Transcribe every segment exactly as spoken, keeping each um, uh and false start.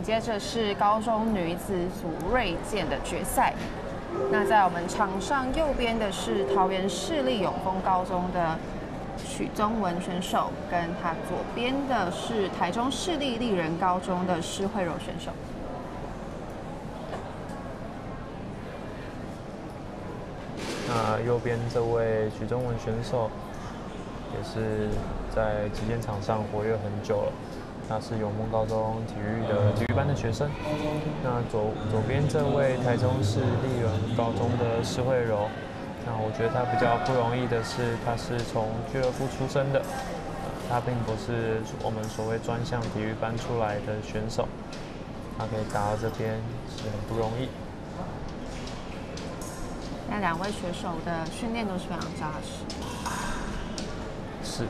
接着是高中女子组锐剑的决赛。那在我们场上右边的是桃园市立永丰高中的许宗文选手，跟他左边的是台中市立丽人高中的施慧柔选手。 那右边这位许宗文选手，也是在击剑场上活跃很久了。他是永丰高中体育的体育班的学生。那左左边这位台中市立人高中的施慧柔，那我觉得他比较不容易的是，他是从俱乐部出身的，呃、他并不是我们所谓专项体育班出来的选手，他可以打到这边是很不容易。 那两位选手的训练都是非常扎实。 是。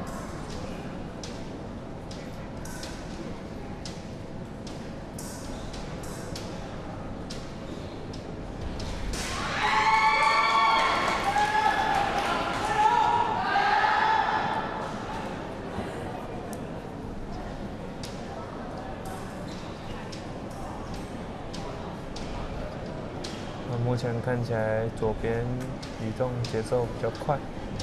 目前看起来左边移动节奏比较快，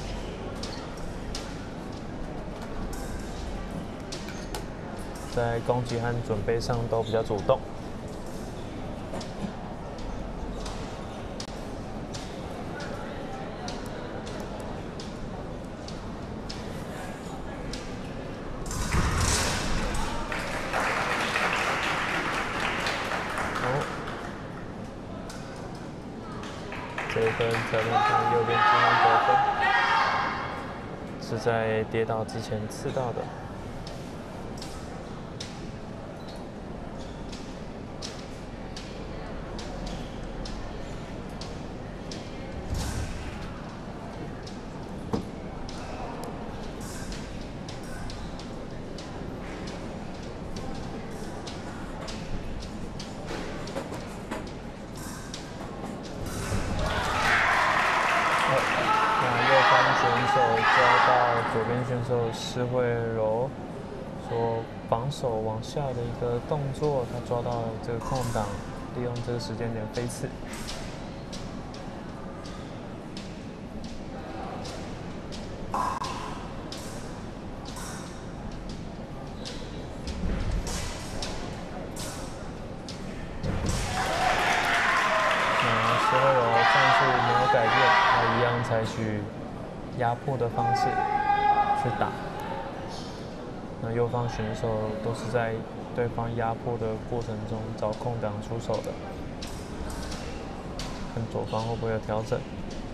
在攻击和准备上都比较主动。这一分在面向右边进攻得分，是在跌倒之前刺到的。左边选手施慧柔所防守往下的一个动作，他抓到了这个空档，利用这个时间点飞刺。那施慧柔战术没有改变，他一样采取压迫的方式去打，那右方选手都是在对方压迫的过程中找空档出手的，看左方会不会有调整。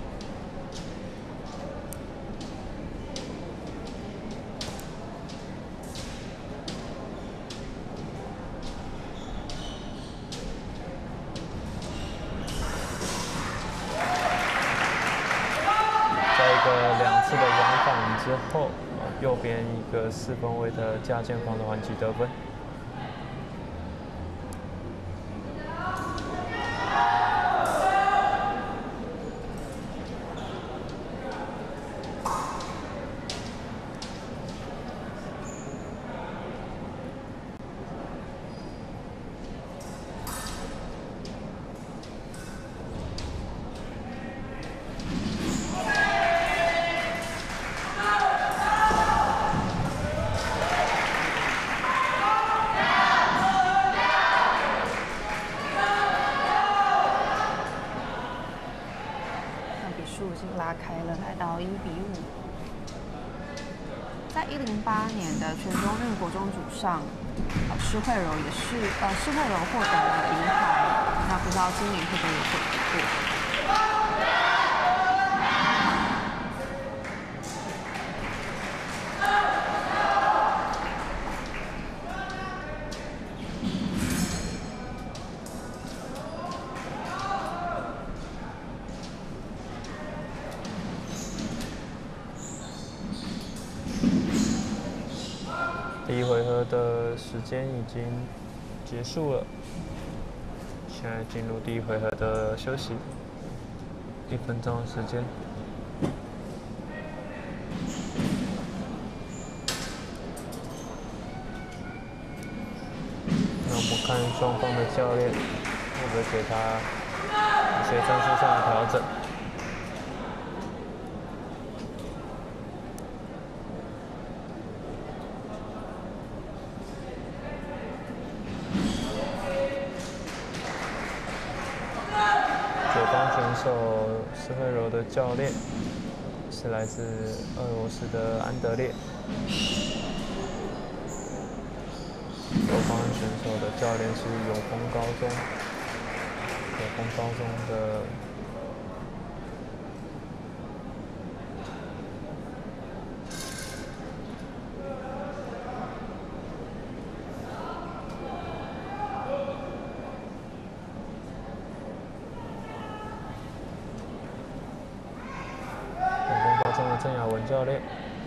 两次的往返之后，右边一个四分位的架肩防的还击得分。 拉开了，来到一比五。在一零八年的全中运国中组上，呃，施慧柔也是呃，施慧柔获得了银牌。那不知道今年会不会有获得过？ 第一回合的时间已经结束了，现在进入第一回合的休息，一分钟的时间。那我们看双方的教练会不会给他一些战术上的调整。左方选手施惠柔的教练是来自俄罗斯的安德烈。右方选手的教练是永丰高中，永丰高中的永丰高中的郑雅文教练。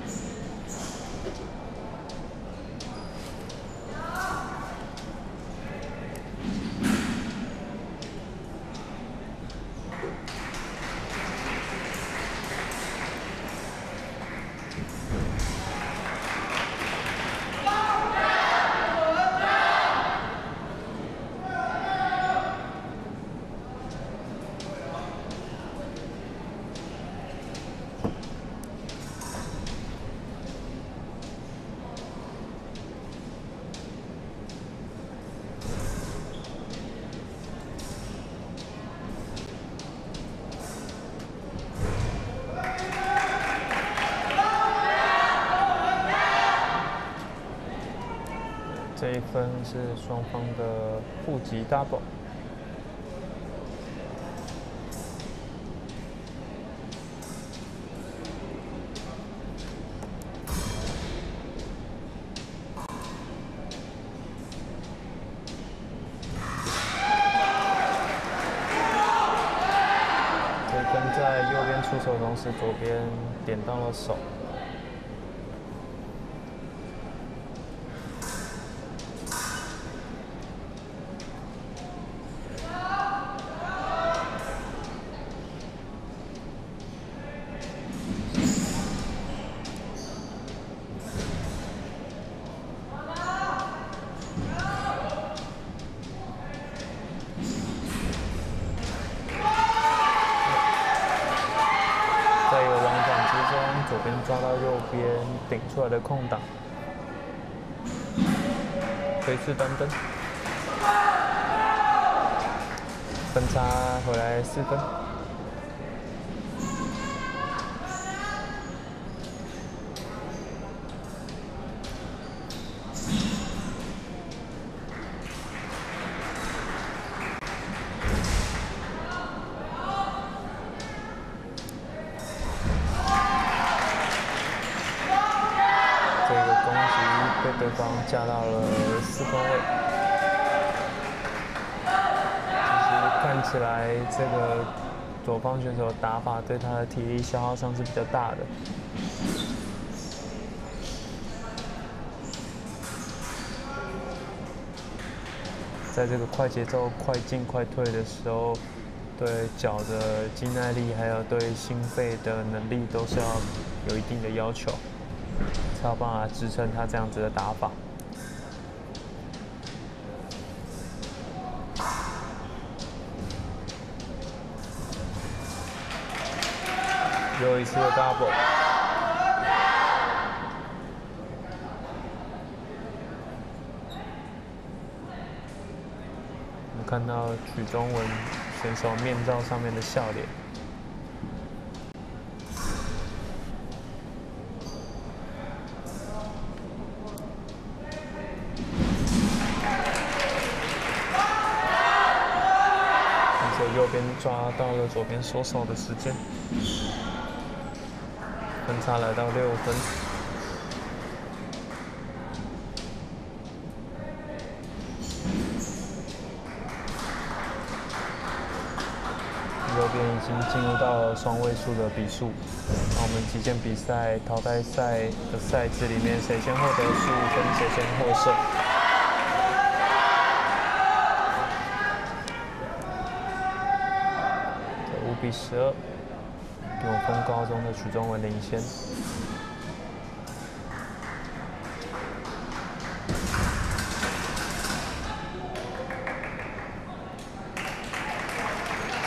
这一分是双方的互击 double。这一分在右边出手同时，左边点到了手。左边抓到右边顶出来的空档，推式单蹬，分差回来四分。被对方架到了四分位，其实看起来这个左方选手的打法对他的体力消耗上是比较大的。在这个快节奏、快进快退的时候，对脚的肌耐力还有对心肺的能力都是要有一定的要求。才有办法支撑他这样子的打法。又一次的 double。我们看到曲中文选手面罩上面的笑脸。右边抓到了左边锁手的时间，分差来到六分。右边已经进入到了双位数的比数。那我们击剑比赛淘汰赛的赛制里面，谁先获得十五分，谁先获胜。五比十二，永丰高中的曲中文领先。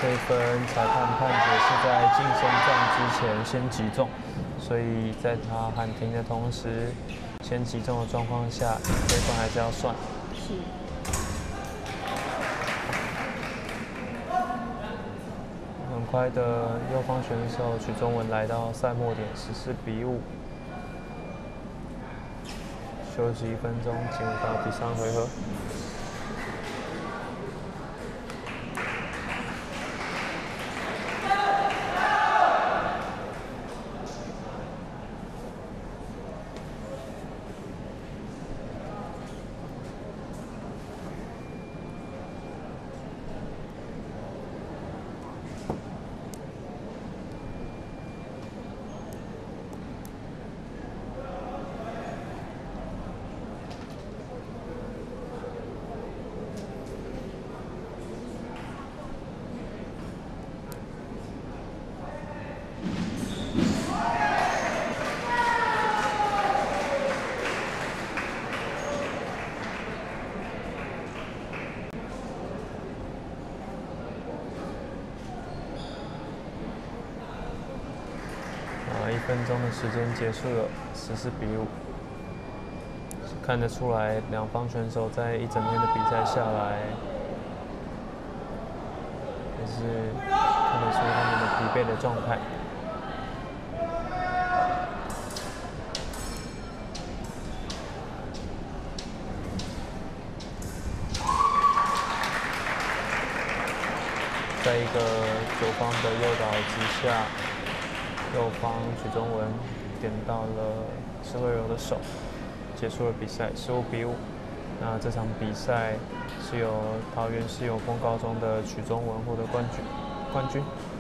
这一分裁判判决是在晋升站之前先击中，所以在他喊停的同时，先击中的状况下，这一分还是要算。 是。 很快的，右方选手许宗文来到赛末点，十四比五。休息一分钟，进入到第三回合。一分钟的时间结束了，十四比五。看得出来，两方选手在一整天的比赛下来，也是看得出他们的疲惫的状态。在一个左方的诱导之下。右方许宗文点到了施慧柔的手，结束了比赛，十五比五。那这场比赛是由桃园市永丰高中的许宗文获得冠军。冠军。